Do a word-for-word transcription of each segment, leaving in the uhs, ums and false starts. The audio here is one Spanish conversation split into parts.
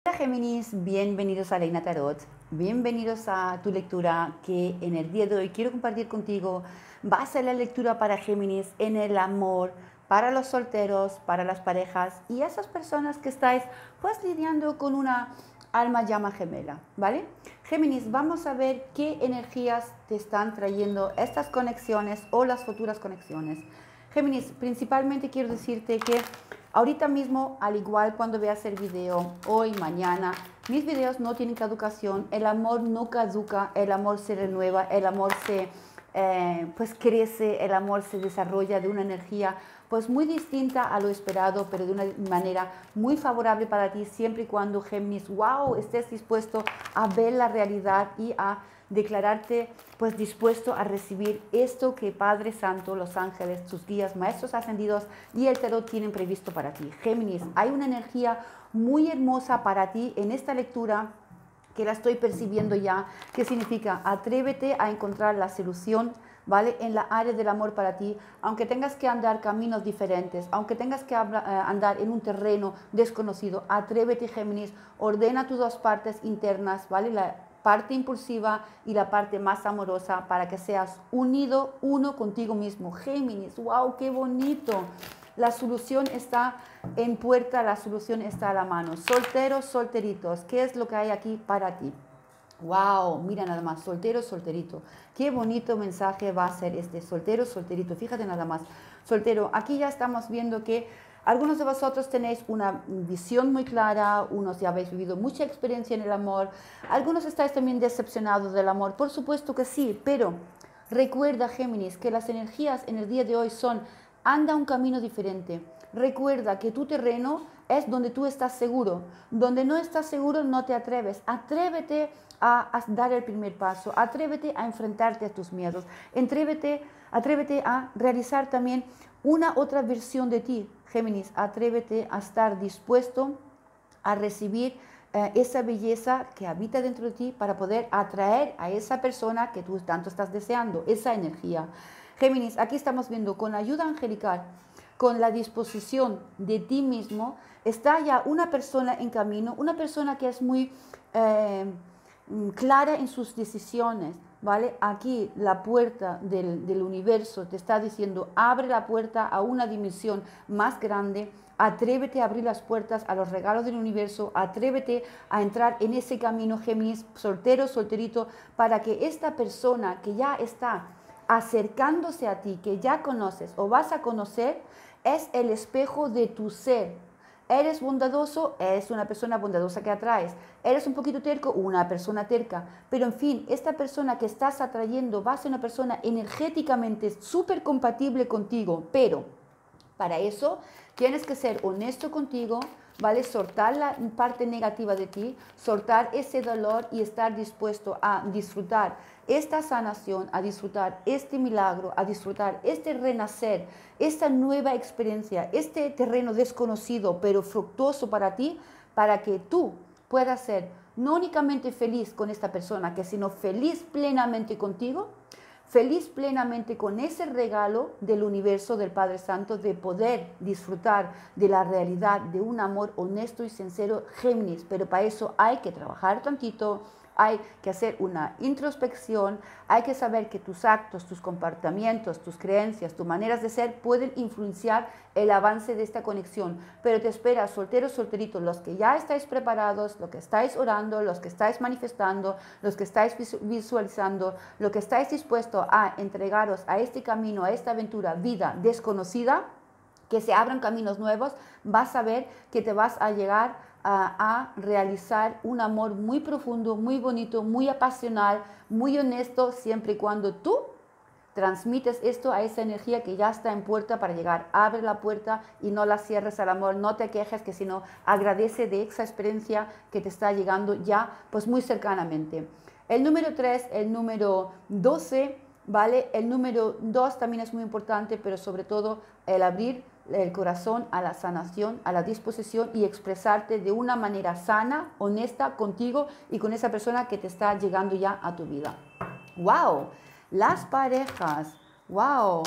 Hola Géminis, bienvenidos a Leina Tarot, bienvenidos a tu lectura que en el día de hoy quiero compartir contigo. Va a ser la lectura para Géminis en el amor, para los solteros, para las parejas y esas personas que estáis pues lidiando con una alma llama gemela, ¿vale? Géminis, vamos a ver qué energías te están trayendo estas conexiones o las futuras conexiones. Géminis, principalmente quiero decirte que ahorita mismo, al igual cuando veas el video, hoy, mañana, mis videos no tienen caducación, el amor no caduca, el amor se renueva, el amor se eh, pues crece, el amor se desarrolla de una energía pues muy distinta a lo esperado, pero de una manera muy favorable para ti, siempre y cuando, Géminis, wow, estés dispuesto a ver la realidad y a declararte pues dispuesto a recibir esto que Padre Santo, los ángeles, tus guías, maestros ascendidos y el tarot tienen previsto para ti. Géminis, hay una energía muy hermosa para ti en esta lectura que la estoy percibiendo ya, que significa atrévete a encontrar la solución, ¿vale? En la área del amor para ti, aunque tengas que andar caminos diferentes, aunque tengas que andar en un terreno desconocido, atrévete, Géminis, ordena tus dos partes internas, ¿vale? La parte impulsiva y la parte más amorosa para que seas unido, uno contigo mismo. Géminis, wow, qué bonito. La solución está en puerta, la solución está a la mano. Solteros, solteritos, ¿qué es lo que hay aquí para ti? Wow, mira nada más, soltero, solterito. Qué bonito mensaje va a ser este, soltero, solterito. Fíjate nada más, soltero. Aquí ya estamos viendo que algunos de vosotros tenéis una visión muy clara, unos ya habéis vivido mucha experiencia en el amor, algunos estáis también decepcionados del amor, por supuesto que sí, pero recuerda, Géminis, que las energías en el día de hoy son, anda un camino diferente. Recuerda que tu terreno es donde tú estás seguro, donde no estás seguro no te atreves, atrévete a, a dar el primer paso, atrévete a enfrentarte a tus miedos, atrévete, atrévete a realizar también una otra versión de ti, Géminis, atrévete a estar dispuesto a recibir eh, esa belleza que habita dentro de ti para poder atraer a esa persona que tú tanto estás deseando, esa energía. Géminis, aquí estamos viendo con la ayuda angelical, con la disposición de ti mismo, está ya una persona en camino, una persona que es muy eh, clara en sus decisiones, ¿vale? Aquí la puerta del, del universo te está diciendo, abre la puerta a una dimensión más grande, atrévete a abrir las puertas a los regalos del universo, atrévete a entrar en ese camino, Géminis, soltero, solterito, para que esta persona que ya está acercándose a ti, que ya conoces o vas a conocer, es el espejo de tu ser. Eres bondadoso, es una persona bondadosa que atraes. Eres un poquito terco, una persona terca. Pero en fin, esta persona que estás atrayendo va a ser una persona energéticamente súper compatible contigo. Pero para eso tienes que ser honesto contigo, ¿vale? Soltar la parte negativa de ti, soltar ese dolor y estar dispuesto a disfrutar esta sanación, a disfrutar este milagro, a disfrutar este renacer, esta nueva experiencia, este terreno desconocido pero fructuoso para ti, para que tú puedas ser no únicamente feliz con esta persona, que sino feliz plenamente contigo, feliz plenamente con ese regalo del universo del Padre Santo de poder disfrutar de la realidad de un amor honesto y sincero, Géminis. Pero para eso hay que trabajar tantito, hay que hacer una introspección, hay que saber que tus actos, tus comportamientos, tus creencias, tus maneras de ser pueden influenciar el avance de esta conexión. Pero te espera, solteros, solteritos, los que ya estáis preparados, los que estáis orando, los que estáis manifestando, los que estáis visualizando, los que estáis dispuestos a entregaros a este camino, a esta aventura, vida desconocida, que se abran caminos nuevos, vas a ver que te vas a llegar a, a realizar un amor muy profundo, muy bonito, muy apasional, muy honesto, siempre y cuando tú transmites esto a esa energía que ya está en puerta para llegar. Abre la puerta y no la cierres al amor, no te quejes, que sino agradece de esa experiencia que te está llegando ya pues muy cercanamente. El número tres, el número doce, ¿vale? El número dos también es muy importante, pero sobre todo el abrir el corazón a la sanación, a la disposición y expresarte de una manera sana, honesta contigo y con esa persona que te está llegando ya a tu vida. ¡Wow! Las parejas, ¡wow!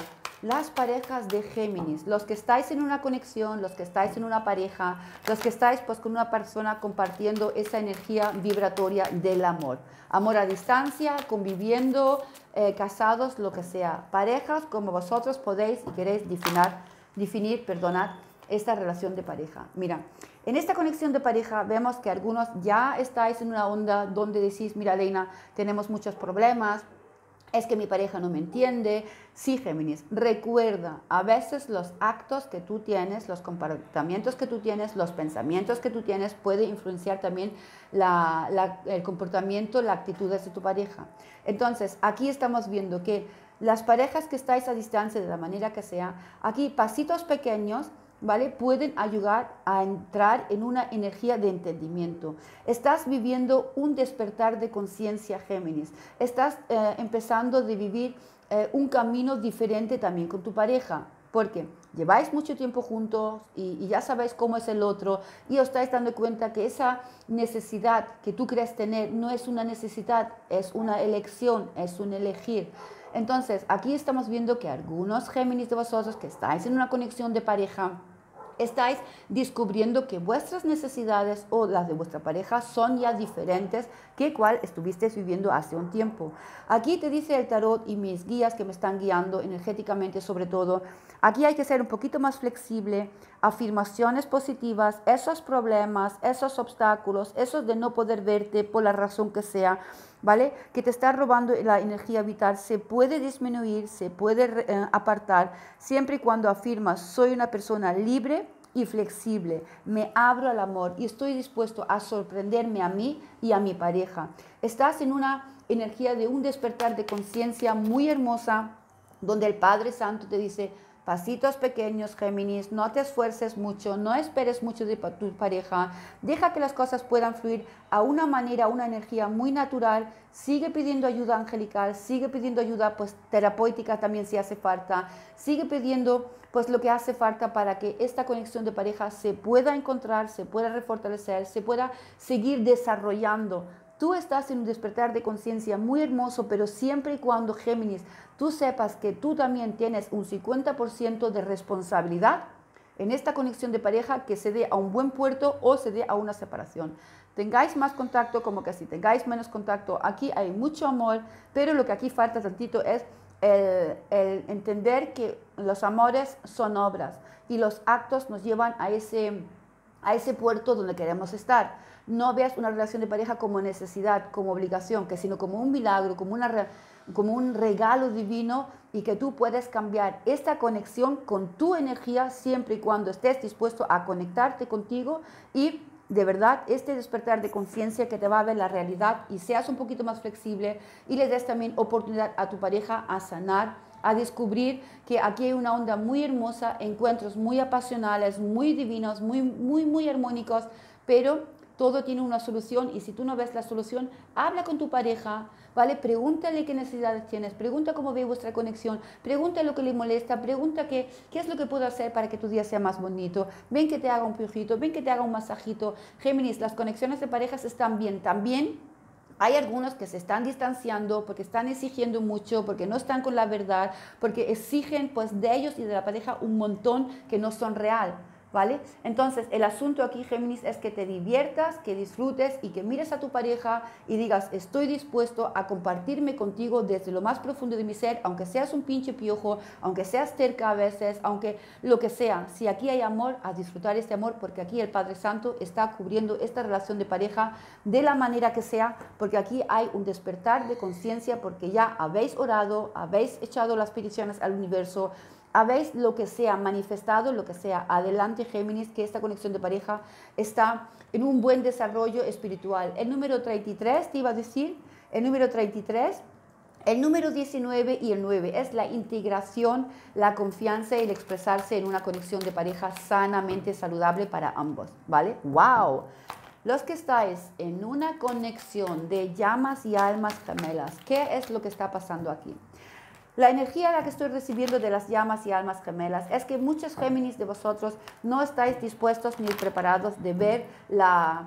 las parejas de Géminis, los que estáis en una conexión, los que estáis en una pareja, los que estáis pues con una persona compartiendo esa energía vibratoria del amor. Amor a distancia, conviviendo, eh, casados, lo que sea. Parejas como vosotros podéis y queréis definir, definir, perdonad, esta relación de pareja. Mira, en esta conexión de pareja vemos que algunos ya estáis en una onda donde decís, mira, Elena, tenemos muchos problemas, es que mi pareja no me entiende. Sí, Géminis, recuerda, a veces los actos que tú tienes, los comportamientos que tú tienes, los pensamientos que tú tienes, puede influenciar también la, la, el comportamiento, las actitudes de tu pareja. Entonces, aquí estamos viendo que las parejas que estáis a distancia, de la manera que sea, aquí pasitos pequeños, ¿vale? Pueden ayudar a entrar en una energía de entendimiento. Estás viviendo un despertar de conciencia, Géminis. Estás eh, empezando a vivir eh, un camino diferente también con tu pareja, porque lleváis mucho tiempo juntos y, y ya sabéis cómo es el otro y os estáis dando cuenta que esa necesidad que tú crees tener no es una necesidad, es una elección, es un elegir. Entonces, aquí estamos viendo que algunos Géminis de vosotros que estáis en una conexión de pareja, estáis descubriendo que vuestras necesidades o las de vuestra pareja son ya diferentes que cual estuvisteis viviendo hace un tiempo. Aquí te dice el tarot y mis guías que me están guiando energéticamente sobre todo, aquí hay que ser un poquito más flexible, afirmaciones positivas, esos problemas, esos obstáculos, esos de no poder verte por la razón que sea, ¿vale? Que te está robando la energía vital, se puede disminuir, se puede eh, apartar, siempre y cuando afirmas, soy una persona libre y flexible, me abro al amor y estoy dispuesto a sorprenderme a mí y a mi pareja. Estás en una energía de un despertar de conciencia muy hermosa, donde el Padre Santo te dice, pasitos pequeños, Géminis, no te esfuerces mucho, no esperes mucho de tu pareja, deja que las cosas puedan fluir a una manera, una energía muy natural, sigue pidiendo ayuda angelical, sigue pidiendo ayuda pues terapéutica también si hace falta, sigue pidiendo pues lo que hace falta para que esta conexión de pareja se pueda encontrar, se pueda refortalecer, se pueda seguir desarrollando. Tú estás en un despertar de conciencia muy hermoso, pero siempre y cuando, Géminis, tú sepas que tú también tienes un cincuenta por ciento de responsabilidad en esta conexión de pareja, que se dé a un buen puerto o se dé a una separación. Tengáis más contacto como que si tengáis menos contacto, aquí hay mucho amor, pero lo que aquí falta tantito es el, el entender que los amores son obras y los actos nos llevan a ese, a ese puerto donde queremos estar. No veas una relación de pareja como necesidad, como obligación, que sino como un milagro, como, una, como un regalo divino y que tú puedes cambiar esta conexión con tu energía siempre y cuando estés dispuesto a conectarte contigo y de verdad este despertar de conciencia que te va a ver la realidad y seas un poquito más flexible y le des también oportunidad a tu pareja a sanar, a descubrir que aquí hay una onda muy hermosa, encuentros muy apasionales, muy divinos, muy, muy, muy armónicos, pero todo tiene una solución y si tú no ves la solución, habla con tu pareja, ¿vale? Pregúntale qué necesidades tienes, pregunta cómo ve vuestra conexión, pregunta lo que le molesta, pregunta qué, qué es lo que puedo hacer para que tu día sea más bonito, ven que te haga un piojito, ven que te haga un masajito. Géminis, las conexiones de parejas están bien, también hay algunos que se están distanciando porque están exigiendo mucho, porque no están con la verdad, porque exigen pues de ellos y de la pareja un montón que no son real. ¿Vale? Entonces, el asunto aquí, Géminis, es que te diviertas, que disfrutes y que mires a tu pareja y digas, estoy dispuesto a compartirme contigo desde lo más profundo de mi ser, aunque seas un pinche piojo, aunque seas terca a veces, aunque lo que sea. Si aquí hay amor, a disfrutar este amor, porque aquí el Padre Santo está cubriendo esta relación de pareja de la manera que sea, porque aquí hay un despertar de conciencia, porque ya habéis orado, habéis echado las peticiones al universo, habéis lo que sea manifestado, lo que sea. Adelante, Géminis, que esta conexión de pareja está en un buen desarrollo espiritual. El número treinta y tres, te iba a decir, el número treinta y tres, el número diecinueve y el nueve es la integración, la confianza y el expresarse en una conexión de pareja sanamente saludable para ambos, ¿vale? ¡Wow! Los que estáis en una conexión de llamas y almas gemelas, ¿qué es lo que está pasando aquí? La energía la que estoy recibiendo de las llamas y almas gemelas es que muchos Géminis de vosotros no estáis dispuestos ni preparados de ver la,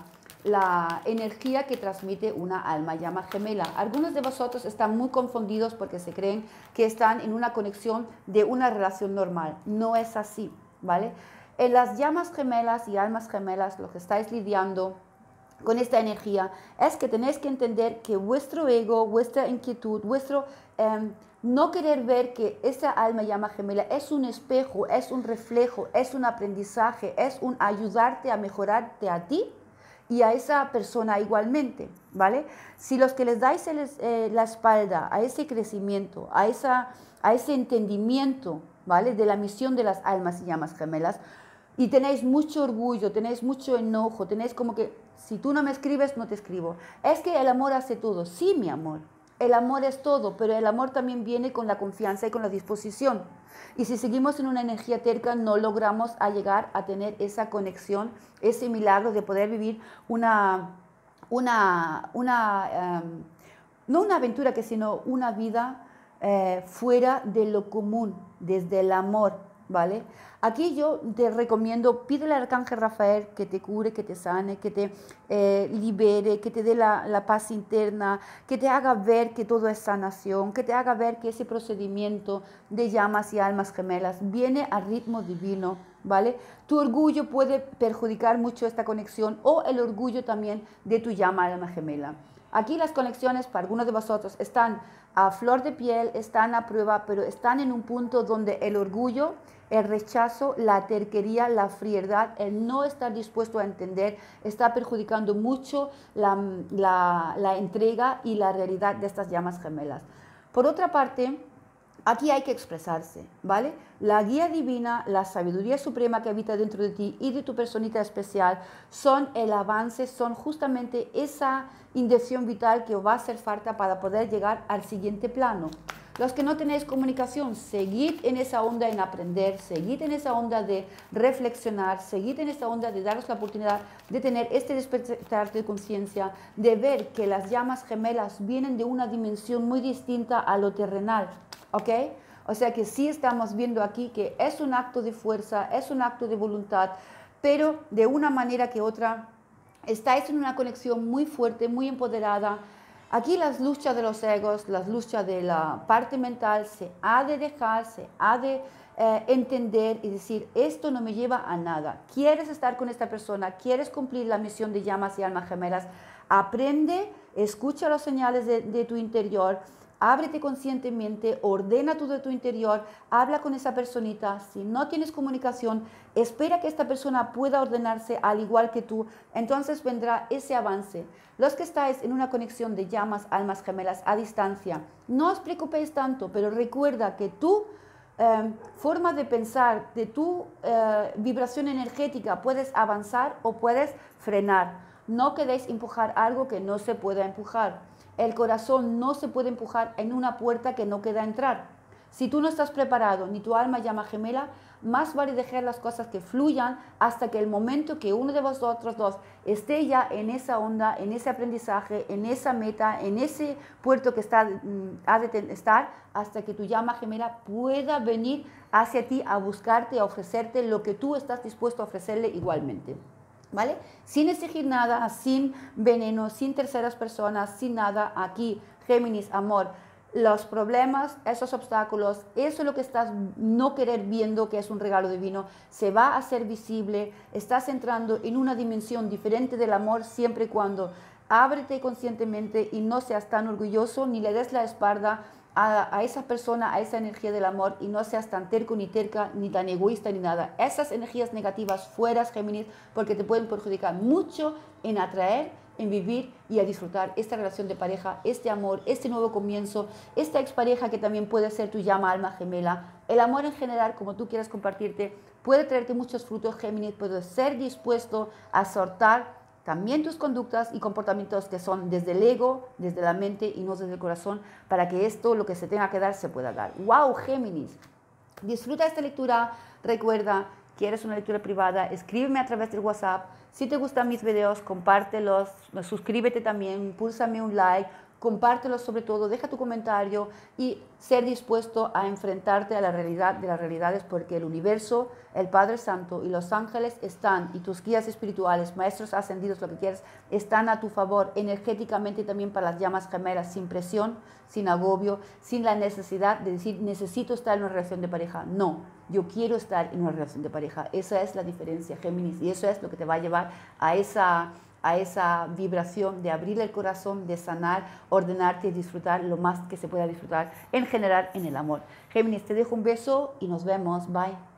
la energía que transmite una alma llama gemela. Algunos de vosotros están muy confundidos porque se creen que están en una conexión de una relación normal. No es así, ¿vale? En las llamas gemelas y almas gemelas, lo que estáis lidiando con esta energía es que tenéis que entender que vuestro ego, vuestra inquietud, vuestro eh, no querer ver que esa alma llama gemela es un espejo, es un reflejo, es un aprendizaje, es un ayudarte a mejorarte a ti y a esa persona igualmente, ¿vale? Si los que les dais el, eh, la espalda a ese crecimiento, a, esa, a ese entendimiento, ¿vale? De la misión de las almas y llamas gemelas, y tenéis mucho orgullo, tenéis mucho enojo, tenéis como que, si tú no me escribes, no te escribo. Es que el amor hace todo. Sí, mi amor, el amor es todo, pero el amor también viene con la confianza y con la disposición. Y si seguimos en una energía terca, no logramos a llegar a tener esa conexión, ese milagro de poder vivir una, una, una um, no una aventura, que sino una vida eh, fuera de lo común, desde el amor, ¿vale? Aquí yo te recomiendo, pídele al Arcángel Rafael que te cure, que te sane, que te eh, libere, que te dé la, la paz interna, que te haga ver que todo es sanación, que te haga ver que ese procedimiento de llamas y almas gemelas viene al ritmo divino, ¿vale? Tu orgullo puede perjudicar mucho esta conexión, o el orgullo también de tu llama alma gemela. Aquí las conexiones para algunos de vosotros están a flor de piel, están a prueba, pero están en un punto donde el orgullo, el rechazo, la terquería, la frialdad, el no estar dispuesto a entender, está perjudicando mucho la, la, la entrega y la realidad de estas llamas gemelas. Por otra parte, aquí hay que expresarse, ¿vale? La guía divina, la sabiduría suprema que habita dentro de ti y de tu personita especial son el avance, son justamente esa inyección vital que os va a hacer falta para poder llegar al siguiente plano. Los que no tenéis comunicación, seguid en esa onda en aprender, seguid en esa onda de reflexionar, seguid en esa onda de daros la oportunidad de tener este despertar de conciencia, de ver que las llamas gemelas vienen de una dimensión muy distinta a lo terrenal, ¿ok? O sea que sí estamos viendo aquí que es un acto de fuerza, es un acto de voluntad, pero de una manera que otra estáis en una conexión muy fuerte, muy empoderada. Aquí las luchas de los egos, las luchas de la parte mental se ha de dejar, se ha de eh, entender y decir, esto no me lleva a nada. ¿Quieres estar con esta persona? ¿Quieres cumplir la misión de llamas y almas gemelas? Aprende, escucha las señales de, de tu interior, ábrete conscientemente, ordena todo de tu interior, habla con esa personita. Si no tienes comunicación, espera que esta persona pueda ordenarse al igual que tú, entonces vendrá ese avance. Los que estáis en una conexión de llamas, almas gemelas a distancia, no os preocupéis tanto, pero recuerda que tu eh, forma de pensar, de tu eh, vibración energética, puedes avanzar o puedes frenar. No queréis empujar algo que no se pueda empujar. El corazón no se puede empujar en una puerta que no queda entrar. Si tú no estás preparado, ni tu alma llama gemela, más vale dejar las cosas que fluyan hasta que el momento que uno de vosotros dos esté ya en esa onda, en ese aprendizaje, en esa meta, en ese puerto que está, mm, ha de estar, hasta que tu llama gemela pueda venir hacia ti a buscarte, a ofrecerte lo que tú estás dispuesto a ofrecerle igualmente. ¿Vale? Sin exigir nada, sin veneno, sin terceras personas, sin nada. Aquí, Géminis, amor, los problemas, esos obstáculos, eso es lo que estás no querer viendo, que es un regalo divino, se va a hacer visible. Estás entrando en una dimensión diferente del amor siempre y cuando ábrete conscientemente y no seas tan orgulloso ni le des la espalda a, a esa persona, a esa energía del amor, y no seas tan terco ni terca, ni tan egoísta ni nada. Esas energías negativas fueras, Géminis, porque te pueden perjudicar mucho en atraer, en vivir y a disfrutar esta relación de pareja, este amor, este nuevo comienzo, esta expareja que también puede ser tu llama alma gemela. El amor en general, como tú quieras compartirte, puede traerte muchos frutos, Géminis. Puedes ser dispuesto a soltar también tus conductas y comportamientos que son desde el ego, desde la mente y no desde el corazón, para que esto, lo que se tenga que dar, se pueda dar. ¡Wow, Géminis! Disfruta esta lectura. Recuerda, quieres una lectura privada, escríbeme a través del WhatsApp. Si te gustan mis videos, compártelos, suscríbete también, púlsame un like, compártelo sobre todo, deja tu comentario y ser dispuesto a enfrentarte a la realidad de las realidades, porque el universo, el Padre Santo y los ángeles están, y tus guías espirituales, maestros ascendidos, lo que quieras, están a tu favor energéticamente y también para las llamas gemelas, sin presión, sin agobio, sin la necesidad de decir necesito estar en una relación de pareja. No, yo quiero estar en una relación de pareja. Esa es la diferencia, Géminis, y eso es lo que te va a llevar a esa a esa vibración de abrir el corazón, de sanar, ordenarte y disfrutar lo más que se pueda disfrutar en general en el amor. Géminis, te dejo un beso y nos vemos. Bye.